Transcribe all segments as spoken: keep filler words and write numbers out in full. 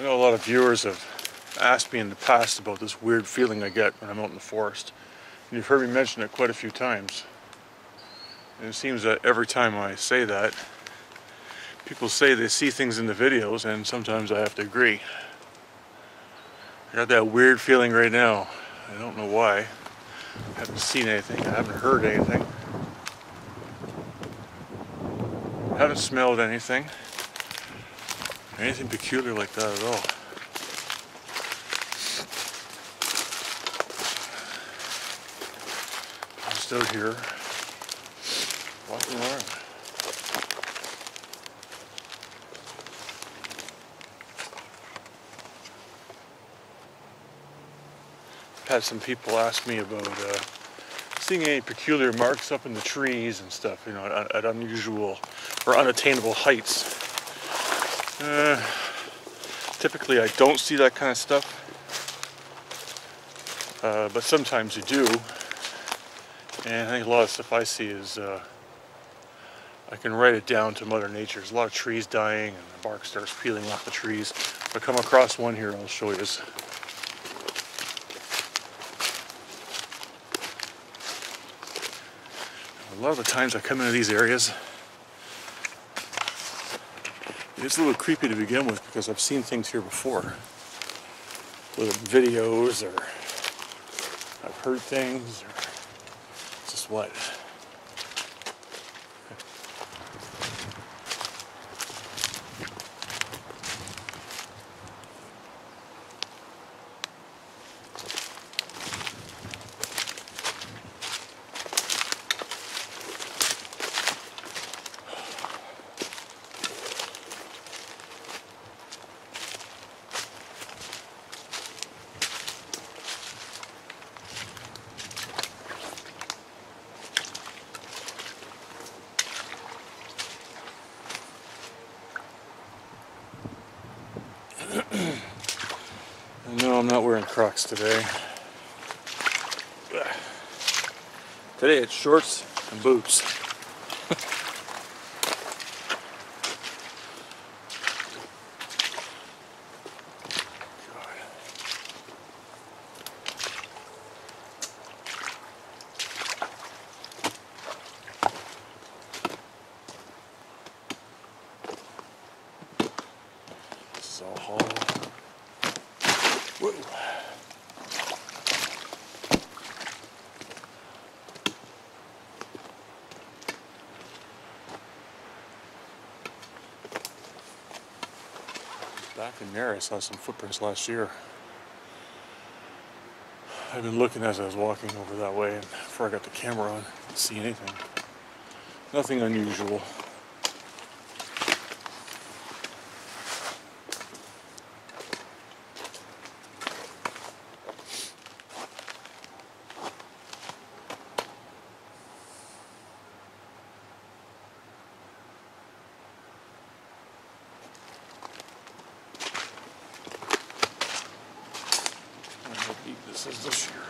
I know a lot of viewers have asked me in the past about this weird feeling I get when I'm out in the forest. And you've heard me mention it quite a few times. And it seems that every time I say that, people say they see things in the videos, and sometimes I have to agree. I got that weird feeling right now. I don't know why. I haven't seen anything. I haven't heard anything. I haven't smelled anything. Anything peculiar like that at all. I'm just out here walking around. I've had some people ask me about uh, seeing any peculiar marks up in the trees and stuff, you know, at, at unusual or unattainable heights. Uh, typically I don't see that kind of stuff, uh, but sometimes you do, and I think a lot of stuff I see is, uh, I can write it down to Mother Nature. There's a lot of trees dying and the bark starts peeling off the trees. If I come across one here, I'll show you. A lot of the times I come into these areas, it's a little creepy to begin with because I've seen things here before. Whether videos or I've heard things or just what. No, I'm not wearing Crocs today. Today it's shorts and boots. This is all hollow. Whoa. Back in there I saw some footprints last year. I've been looking as I was walking over that way, and before I got the camera on, I didn't see anything. Nothing unusual. How deep this is this year.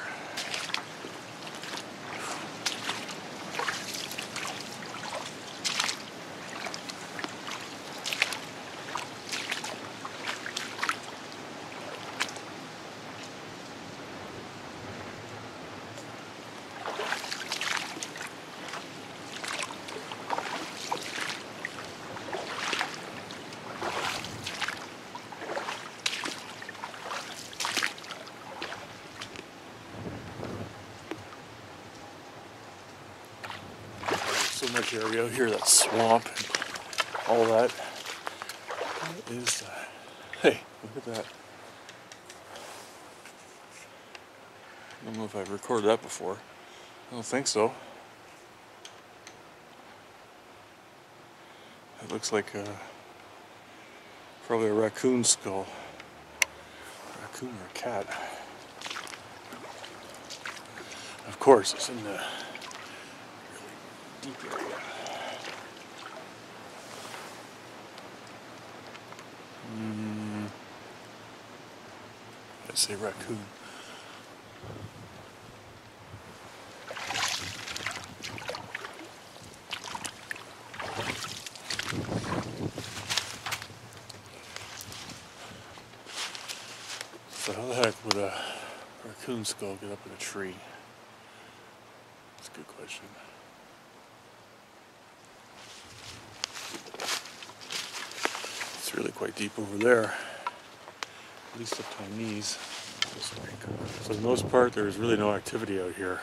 So much area out here, that swamp and all that. What is that? Hey, look at that. I don't know if I've recorded that before. I don't think so. It looks like a, probably a raccoon skull. A raccoon or a cat. Of course, it's in the deep area. Mm, let's say raccoon. would a raccoon skull get up in a tree? That's a good question. It's really quite deep over there, at least up to my knees. This way. So for the most part, there's really no activity out here.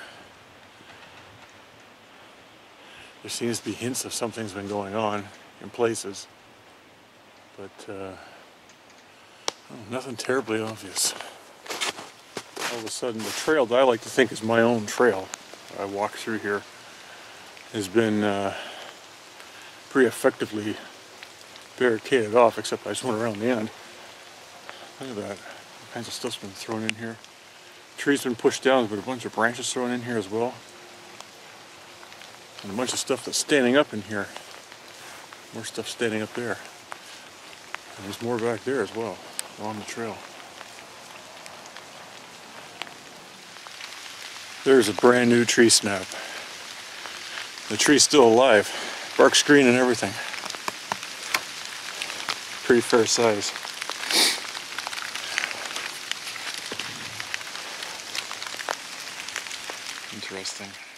There seems to be hints of something's been going on in places, but uh, oh, nothing terribly obvious. All of a sudden, the trail that I like to think is my own trail I walk through here has been uh, pretty effectively barricaded off, except I just went around the end. Look at that. All kinds of stuff's been thrown in here. Trees been pushed down, but a bunch of branches thrown in here as well. And a bunch of stuff that's standing up in here. More stuff standing up there. And there's more back there as well, along the trail. There's a brand new tree snap. The tree's still alive. Bark's green and everything. Pretty fair size. Interesting.